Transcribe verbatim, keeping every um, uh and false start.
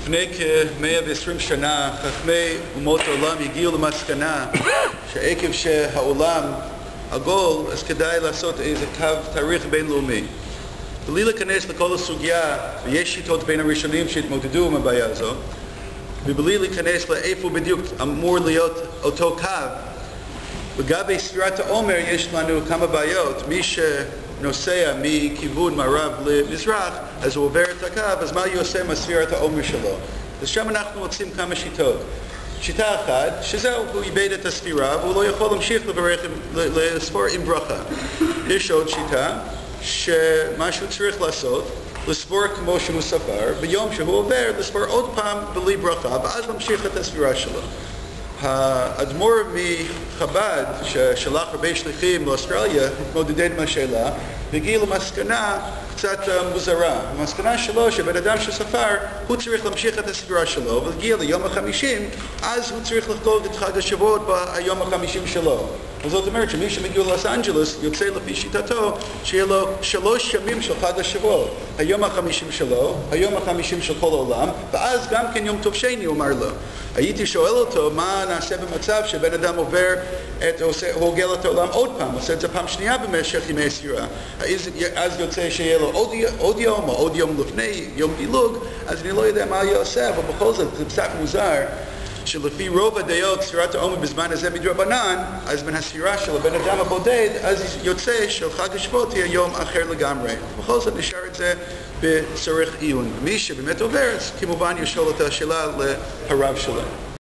לפני כ-מאה ועשרים שנה חכמי אומות העולם הגיעו למסקנה שעקב שהעולם עגול אז כדאי לעשות איזה קו תאריך בינלאומי. בלי להיכנס לכל הסוגיה, ויש שיטות בין הראשונים שהתמודדו עם הבעיה הזו, ובלי להיכנס לאיפה בדיוק אמור להיות אותו קו, לגבי ספירת העומר יש לנו כמה בעיות. מי שנוסע מכיוון מערב למזרח, אז הוא עובר את הקו, אז מה הוא עושה עם ספירת העומר שלו? אז שם אנחנו מוצאים כמה שיטות. שיטה אחת, שזהו, הוא איבד את הספירה, והוא לא יכול להמשיך לברך, לספור עם ברכה. יש עוד שיטה, שמה שהוא צריך לעשות, לספור כמו שהוא ספר, ביום שהוא עובר, לספור עוד פעם בלי ברכה, ואז להמשיך את הספירה שלו. האדמו"ר מחב"ד, ששלח הרבה שליחים לאוסטרליה, התמודד עם השאלה, והגיע למסקנה קצת מוזרה. המסקנה שלו שבן אדם שספר, הוא צריך להמשיך את הספירה שלו, והגיע ליום החמישים, אז הוא צריך לחגוג את חג השבועות ביום החמישים שלו. וזאת אומרת שמי שמגיע ללוס אנג'לס יוצא לפי שיטתו שיהיה לו שלוש ימים של חג השבועות. היום החמישים שלו, היום החמישים של כל העולם, ואז גם כן יום טוב שני, הוא אמר לו. הייתי שואל אותו מה נעשה במצב שבן אדם עובר, את, עושה, הוא הוגל את העולם עוד פעם, עושה את זה פעם שנייה במשך ימי הספירה. אז, אז יוצא שיהיה לו עוד, עוד יום או עוד יום לפני יום דילוג, אז אני לא יודע מה הוא עושה, אבל בכל זאת זה קצת מוזר. שלפי רוב הדעות ספירת העומר בזמן הזה מדרבנן, אז בין הספירה של הבן אדם הבודד, אז יוצא שחג השבועות יהיה יום אחר לגמרי. בכל זאת נשאר את זה בצורך עיון. מי שבאמת עובר, אז כמובן ישאל את השאלה לרב שלו.